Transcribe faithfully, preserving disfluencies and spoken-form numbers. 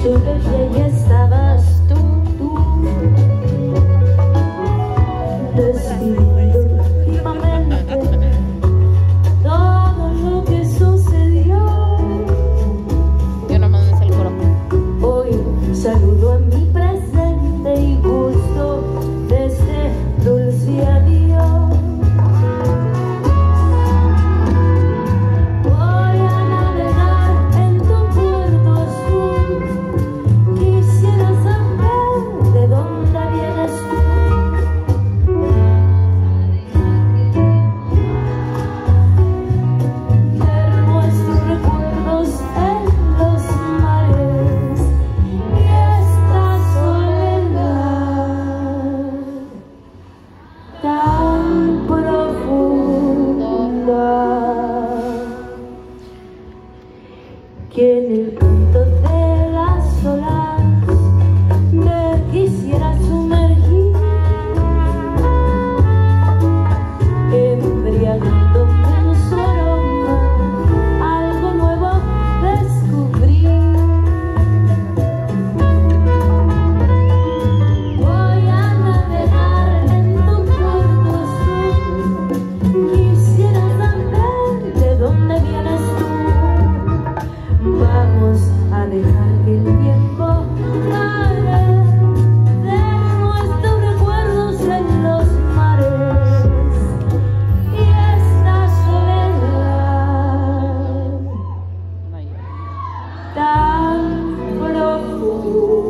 su leche y estabas tú, tú. Despidiendo últimamente todo lo que sucedió. Yo no me sé el coro. Hoy saludo en mi presente y gusto de este dulce adiós. Voy a navegar en tu puerto azul. Quisiera saber de dónde vienes tú. Ver nuestros recuerdos en los mares y esta soledad tan profunda que en el punto de las olas me quisiera sumergir, embriagándome en su aroma, algo nuevo descubrí. Voy a navegar en tu puerto azul. Quisiera saber de dónde vienes tú. Vamos a dejar que el tiempo pare de nuestros recuerdos en los mares y esta soledad tan profunda.